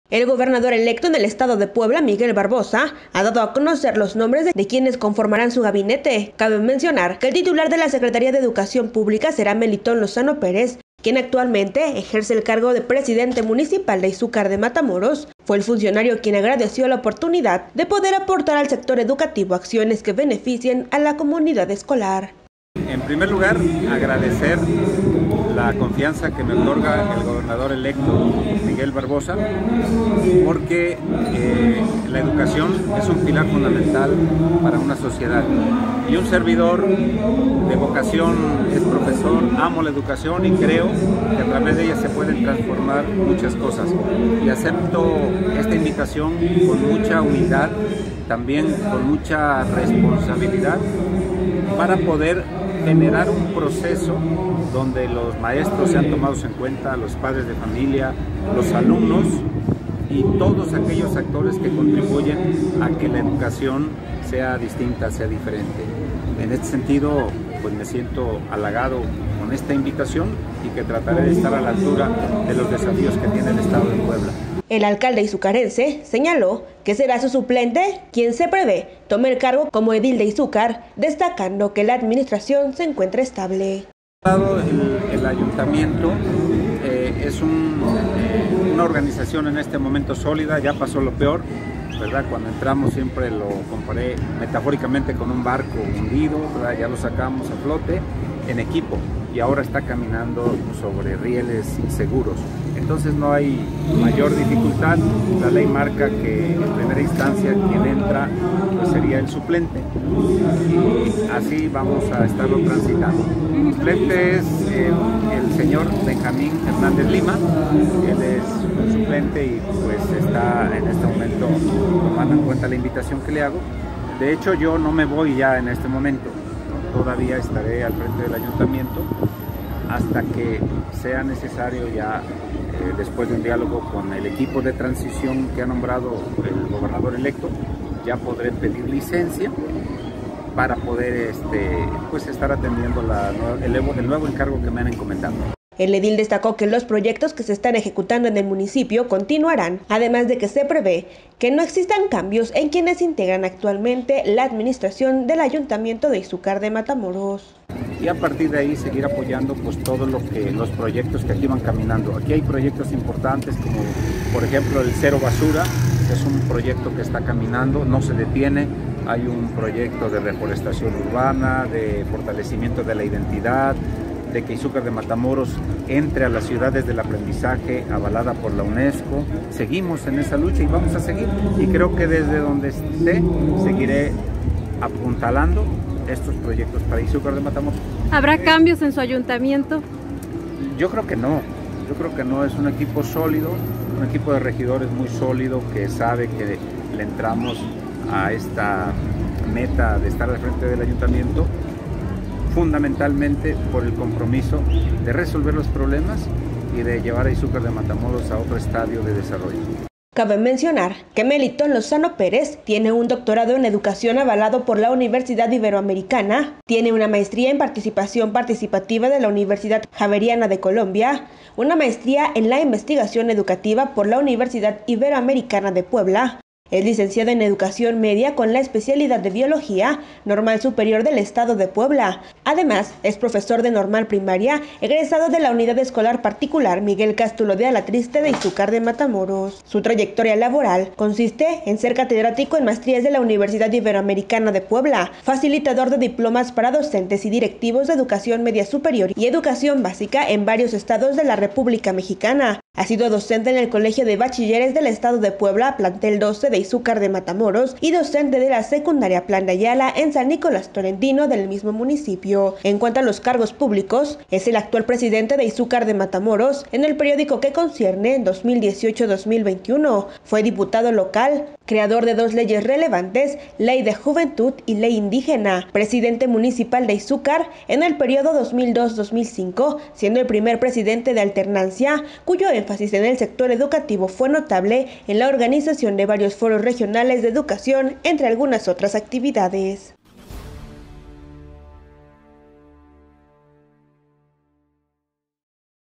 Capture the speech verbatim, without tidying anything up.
El gobernador electo en el estado de Puebla, Miguel Barbosa, ha dado a conocer los nombres de quienes conformarán su gabinete. Cabe mencionar que el titular de la Secretaría de Educación Pública será Melitón Lozano Pérez, quien actualmente ejerce el cargo de presidente municipal de Izúcar de Matamoros. Fue el funcionario quien agradeció la oportunidad de poder aportar al sector educativo acciones que beneficien a la comunidad escolar. En primer lugar, agradecer la confianza que me otorga el gobernador electo Miguel Barbosa, porque eh, la educación es un pilar fundamental para una sociedad. Y un servidor de vocación es profesor, amo la educación y creo que a través de ella se pueden transformar muchas cosas. Y acepto esta invitación con mucha humildad, también con mucha responsabilidad, para poder generar un proceso donde los maestros sean tomados en cuenta, los padres de familia, los alumnos y todos aquellos actores que contribuyen a que la educación sea distinta, sea diferente. En este sentido, pues me siento halagado con esta invitación y que trataré de estar a la altura de los desafíos que tiene el estado de Puebla. El alcalde izucarense señaló que será su suplente quien se prevé tome el cargo como edil de Izúcar, destacando que la administración se encuentra estable. El, el ayuntamiento eh, es un, eh, una organización en este momento sólida, ya pasó lo peor, ¿verdad? Cuando entramos siempre lo comparé metafóricamente con un barco hundido, ¿verdad? Ya lo sacamos a flote en equipo y ahora está caminando sobre rieles seguros. Entonces no hay mayor dificultad. La ley marca que en primera instancia quien entra pues sería el suplente y así vamos a estarlo transitando. El suplente es eh, el señor Benjamín Hernández Lima, él es el suplente y pues está en este momento tomando en cuenta la invitación que le hago. De hecho yo no me voy ya en este momento, ¿no? Todavía estaré al frente del ayuntamiento hasta que sea necesario ya, eh, después de un diálogo con el equipo de transición que ha nombrado el gobernador electo, ya podré pedir licencia para poder este, pues estar atendiendo la, el, el nuevo encargo que me han encomendado. El edil destacó que los proyectos que se están ejecutando en el municipio continuarán, además de que se prevé que no existan cambios en quienes integran actualmente la administración del Ayuntamiento de Izúcar de Matamoros. Y a partir de ahí seguir apoyando pues todo lo que los proyectos que aquí van caminando. Aquí hay proyectos importantes como por ejemplo el Cero Basura, que es un proyecto que está caminando, no se detiene. Hay un proyecto de reforestación urbana, de fortalecimiento de la identidad, de que Izúcar de Matamoros entre a las ciudades del aprendizaje avalada por la UNESCO. Seguimos en esa lucha y vamos a seguir. Y creo que desde donde esté seguiré apuntalando estos proyectos para Izúcar de Matamoros. ¿Habrá cambios en su ayuntamiento? Yo creo que no. Yo creo que no. Es un equipo sólido, un equipo de regidores muy sólido que sabe que le entramos a esta meta de estar al frente del ayuntamiento fundamentalmente por el compromiso de resolver los problemas y de llevar a Izúcar de Matamoros a otro estadio de desarrollo. Cabe mencionar que Melitón Lozano Pérez tiene un doctorado en educación avalado por la Universidad Iberoamericana, tiene una maestría en participación participativa de la Universidad Javeriana de Colombia, una maestría en la investigación educativa por la Universidad Iberoamericana de Puebla. Es licenciado en Educación Media con la especialidad de Biología Normal Superior del Estado de Puebla. Además, es profesor de Normal Primaria, egresado de la Unidad Escolar Particular Miguel Cástulo de Alatriste de Izúcar de Matamoros. Su trayectoria laboral consiste en ser catedrático en maestrías de la Universidad Iberoamericana de Puebla, facilitador de diplomas para docentes y directivos de Educación Media Superior y Educación Básica en varios estados de la República Mexicana. Ha sido docente en el Colegio de Bachilleres del Estado de Puebla, plantel doce de Izúcar de Matamoros, y docente de la secundaria Plan de Ayala en San Nicolás Tolentino del mismo municipio. En cuanto a los cargos públicos, es el actual presidente de Izúcar de Matamoros en el periódico que concierne dos mil dieciocho a dos mil veintiuno. Fue diputado local, creador de dos leyes relevantes, Ley de Juventud y Ley Indígena, presidente municipal de Izúcar en el periodo dos mil dos a dos mil cinco, siendo el primer presidente de alternancia, cuyo énfasis en el sector educativo fue notable en la organización de varios foros regionales de educación, entre algunas otras actividades.